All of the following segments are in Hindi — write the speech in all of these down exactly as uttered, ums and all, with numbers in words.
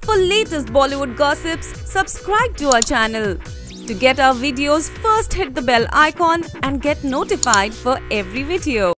For latest Bollywood gossips, subscribe to our channel. To get our videos, first hit the bell icon and get notified for every video.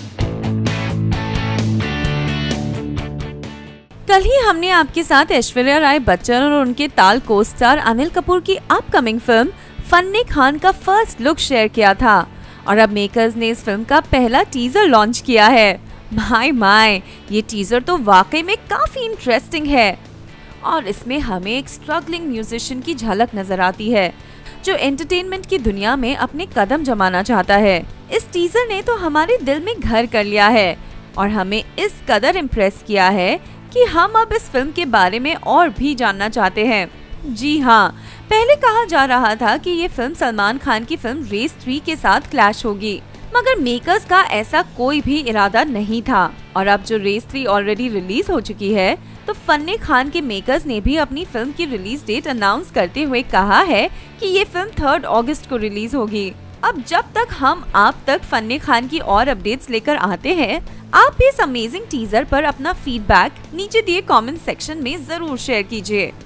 कल ही हमने आपके साथ ऐश्वर्या राय बच्चन और उनके ताल को स्टार अनिल कपूर की अपकमिंग फिल्म फन्नी खान का फर्स्ट लुक शेयर किया था और अब मेकर्स ने इस फिल्म का पहला टीजर लॉन्च किया है। माय माय, ये टीजर तो वाकई में काफी इंटरेस्टिंग है और इसमें हमें एक स्ट्रगलिंग म्यूजिशियन की झलक नजर आती है जो एंटरटेनमेंट की दुनिया में अपने कदम जमाना चाहता है। इस टीजर ने तो हमारे दिल में घर कर लिया है और हमें इस कदर इम्प्रेस किया है कि हम अब इस फिल्म के बारे में और भी जानना चाहते हैं। जी हाँ, पहले कहा जा रहा था कि ये फिल्म सलमान खान की फिल्म रेस थ्री के साथ क्लैश होगी, मगर मेकर्स का ऐसा कोई भी इरादा नहीं था और अब जो रेस थ्री ऑलरेडी रिलीज हो चुकी है, तो फन्नी खान के मेकर्स ने भी अपनी फिल्म की रिलीज डेट अनाउंस करते हुए कहा है कि ये फिल्म थर्ड अगस्त को रिलीज होगी। अब जब तक हम आप तक फन्नी खान की और अपडेट्स लेकर आते हैं, आप भी इस अमेजिंग टीजर पर अपना फीडबैक नीचे दिए कमेंट सेक्शन में जरूर शेयर कीजिए।